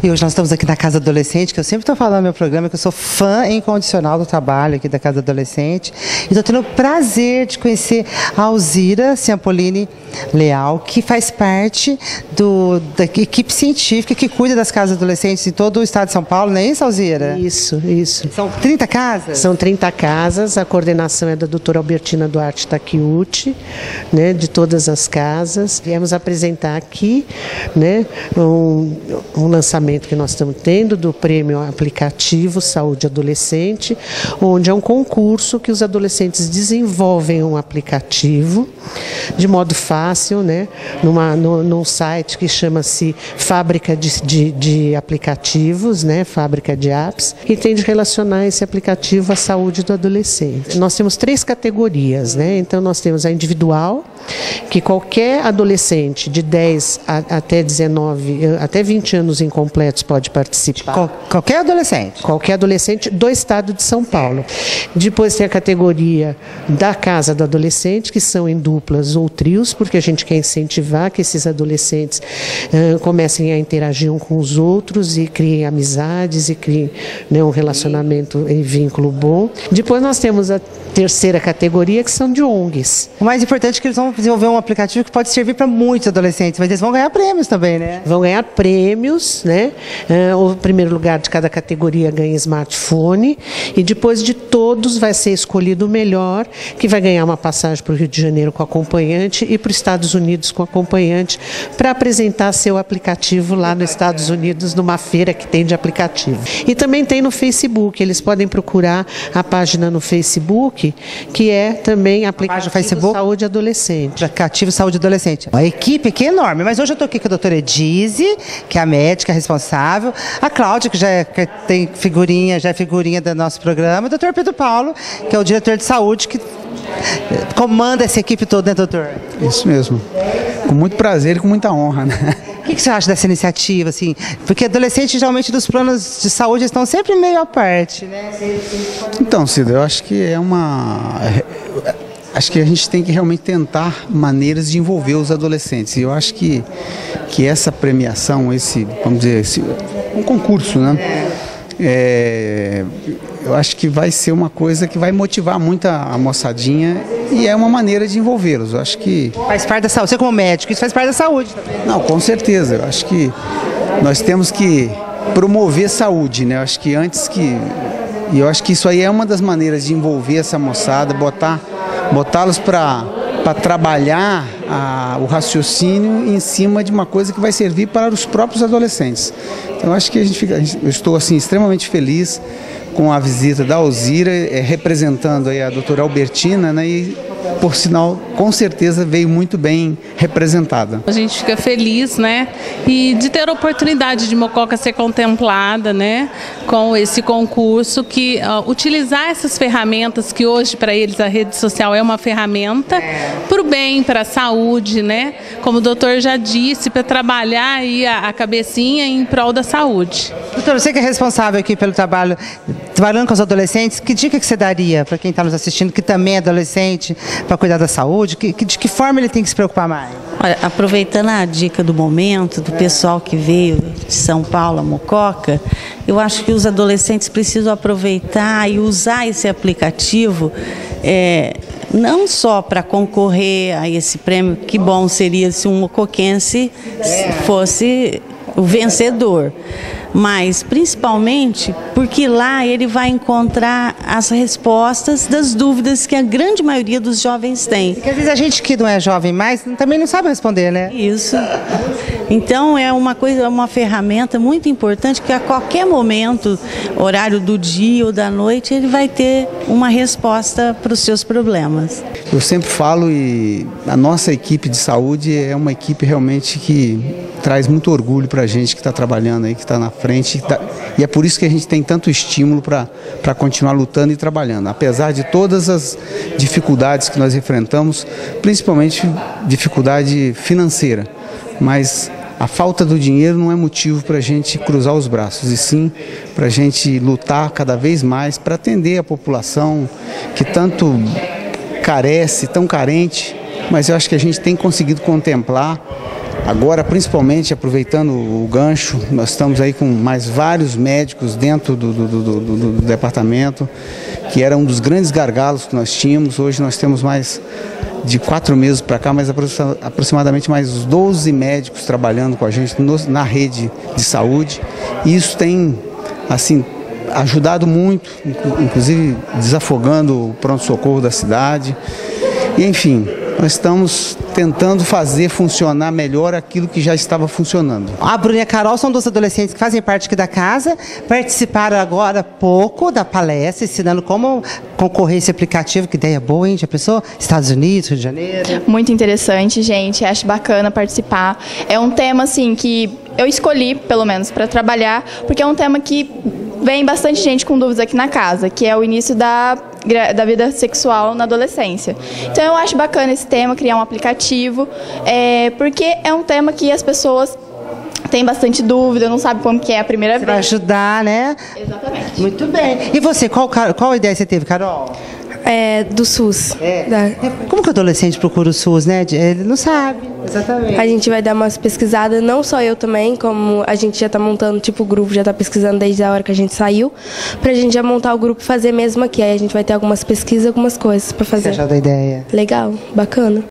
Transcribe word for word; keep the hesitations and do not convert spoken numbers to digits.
E hoje nós estamos aqui na Casa Adolescente, que eu sempre estou falando no meu programa, que eu sou fã incondicional do trabalho aqui da Casa Adolescente. E estou tendo o prazer de conhecer a Alzira Ciampolini Leal, que faz parte do, da equipe científica que cuida das casas adolescentes em todo o estado de São Paulo, não é isso, Alzira? Isso, isso. São trinta casas? São trinta casas, a coordenação é da doutora Albertina Duarte Takeuchi, né, de todas as casas. Viemos apresentar aqui, né, um, um lançamento que nós estamos tendo do Prêmio Aplicativo Saúde Adolescente, onde é um concurso que os adolescentes desenvolvem um aplicativo de modo fácil, né, numa, no, num site que chama-se Fábrica de, de, de Aplicativos, né, Fábrica de Apps, e tem de relacionar esse aplicativo à saúde do adolescente. Nós temos três categorias, né, então nós temos a individual, que qualquer adolescente de dez a, até dezenove, até vinte anos incompletos pode participar. Qual, qualquer adolescente? Qualquer adolescente do estado de São Paulo. Depois tem a categoria da casa do adolescente, que são em duplas ou trios, porque a gente quer incentivar que esses adolescentes uh, comecem a interagir um com os outros e criem amizades e criem, né, um relacionamento e vínculo bom. Depois nós temos a terceira categoria, que são de O N Gs. O mais importante é que eles vão desenvolver um aplicativo que pode servir para muitos adolescentes, mas eles vão ganhar prêmios também, né? Vão ganhar prêmios, né? Uh, o primeiro lugar de cada categoria ganha smartphone e depois de todos vai ser escolhido o melhor, que vai ganhar uma passagem para o Rio de Janeiro com acompanhante e para os Estados Unidos com acompanhante para apresentar seu aplicativo lá nos Estados Unidos, numa feira que tem de aplicativo. E também tem no Facebook, eles podem procurar a página no Facebook, que é também aplicativo Facebook? Saúde Adolescente. Aplicativo Saúde Adolescente. A equipe aqui é enorme, mas hoje eu estou aqui com a doutora Edise, que é a médica responsável, a Cláudia, que já é, que tem figurinha, já é figurinha do nosso programa, e o doutor Pedro Paulo, que é o diretor de saúde, que comanda essa equipe toda, né, doutor? Isso mesmo. Com muito prazer e com muita honra, né? O que, que você acha dessa iniciativa, assim? Porque adolescentes, geralmente, dos planos de saúde estão sempre meio à parte, né? Então, Cida, eu acho que é uma... Acho que a gente tem que realmente tentar maneiras de envolver os adolescentes. E eu acho que, que essa premiação, esse, vamos dizer, esse, um concurso, né? É, eu acho que vai ser uma coisa que vai motivar muito a, a moçadinha e é uma maneira de envolvê-los. Eu acho que... Faz parte da saúde. Você como médico, isso faz parte da saúde também. Não, com certeza. Eu acho que nós temos que promover saúde, né? Eu acho que antes que... E eu acho que isso aí é uma das maneiras de envolver essa moçada, botar... botá-los para trabalhar a, o raciocínio em cima de uma coisa que vai servir para os próprios adolescentes. Então, eu acho que a gente fica, eu estou assim, extremamente feliz com a visita da Alzira, é, representando aí a doutora Albertina, né, e, por sinal, com certeza veio muito bem representada. A gente fica feliz, né, e de ter a oportunidade de Mococa ser contemplada, né, com esse concurso, que uh, utilizar essas ferramentas que hoje para eles a rede social é uma ferramenta para o bem, para a saúde, né, como o doutor já disse, para trabalhar aí a, a cabecinha em prol da saúde. Doutor, você que é responsável aqui pelo trabalho, trabalhando com os adolescentes, que dica que você daria para quem está nos assistindo, que também é adolescente, para cuidar da saúde? Que, que, de que forma ele tem que se preocupar mais? Olha, aproveitando a dica do momento, do pessoal que veio de São Paulo, a Mococa, eu acho que os adolescentes precisam aproveitar e usar esse aplicativo, é, não só para concorrer a esse prêmio, que bom seria se um mocoquense fosse o vencedor, mas principalmente porque lá ele vai encontrar as respostas das dúvidas que a grande maioria dos jovens tem. Porque às vezes a gente que não é jovem mais também não sabe responder, né? Isso. Então é uma coisa, uma ferramenta muito importante que a qualquer momento, horário do dia ou da noite, ele vai ter uma resposta para os seus problemas. Eu sempre falo e a nossa equipe de saúde é uma equipe realmente que traz muito orgulho para a gente que está trabalhando aí, que está na frente, tá, e é por isso que a gente tem tanto estímulo para para continuar lutando e trabalhando, apesar de todas as dificuldades que nós enfrentamos, principalmente dificuldade financeira, mas a falta do dinheiro não é motivo para a gente cruzar os braços, e sim para a gente lutar cada vez mais para atender a população que tanto carece, tão carente, mas eu acho que a gente tem conseguido contemplar Agora, principalmente, aproveitando o gancho, nós estamos aí com mais vários médicos dentro do, do, do, do, do departamento, que era um dos grandes gargalos que nós tínhamos. Hoje nós temos mais de quatro meses para cá, mas aproximadamente mais doze médicos trabalhando com a gente no, na rede de saúde. E isso tem, assim, ajudado muito, inclusive desafogando o pronto-socorro da cidade. E, enfim, nós estamos tentando fazer funcionar melhor aquilo que já estava funcionando. A Bruna e a Carol são duas adolescentes que fazem parte aqui da casa, participaram agora há pouco da palestra, ensinando como concorrer esse aplicativo. Que ideia boa, hein? Já pensou? Estados Unidos, Rio de Janeiro. Muito interessante, gente. Acho bacana participar. É um tema, assim, que eu escolhi, pelo menos, para trabalhar, porque é um tema que vem bastante gente com dúvidas aqui na casa, que é o início da, da vida sexual na adolescência. Então eu acho bacana esse tema, criar um aplicativo, é, porque é um tema que as pessoas têm bastante dúvida, não sabem como que é a primeira Você vez. vai ajudar, né? Exatamente. Muito bem. E você, qual, qual ideia você teve, Carol? É, do SUS. É. Da... Como que o adolescente procura o SUS, né? Ele não sabe. Exatamente. A gente vai dar umas pesquisadas, não só eu também, como a gente já está montando, tipo, o grupo já está pesquisando desde a hora que a gente saiu, pra gente já montar o grupo e fazer mesmo aqui. Aí a gente vai ter algumas pesquisas, algumas coisas para fazer. Você achou da ideia? Legal, bacana.